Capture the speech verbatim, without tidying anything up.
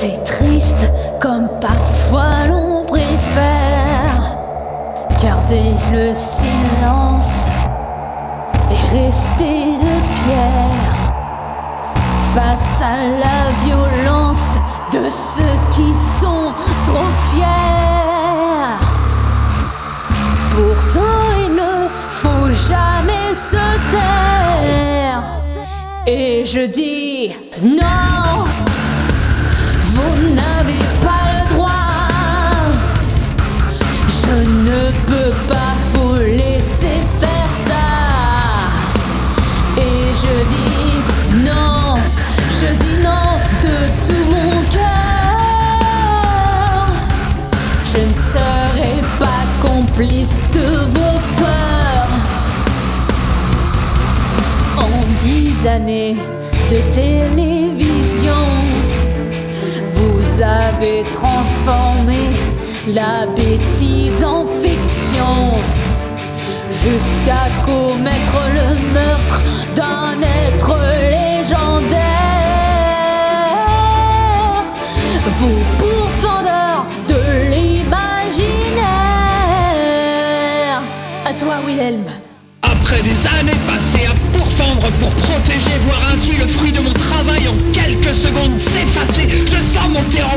C'est triste comme parfois l'on préfère garder le silence et rester de pierre face à la violence de ceux qui sont trop fiers. Pourtant il ne faut jamais se taire. Et je dis non, vous n'avez pas le droit. Je ne peux pas vous laisser faire ça. Et je dis non, je dis non de tout mon cœur. Je ne serai pas complice de vos peurs. En dix années de télévision, vous avez transformé la bêtise en fiction, jusqu'à commettre le meurtre d'un être légendaire. Vous pourfendeurs de l'imaginaire. À toi, Wilhelm. Après des années passées à pourfendre pour protéger, voir ainsi le fruit de mon travail en quelques secondes s'effacer, je sens monter en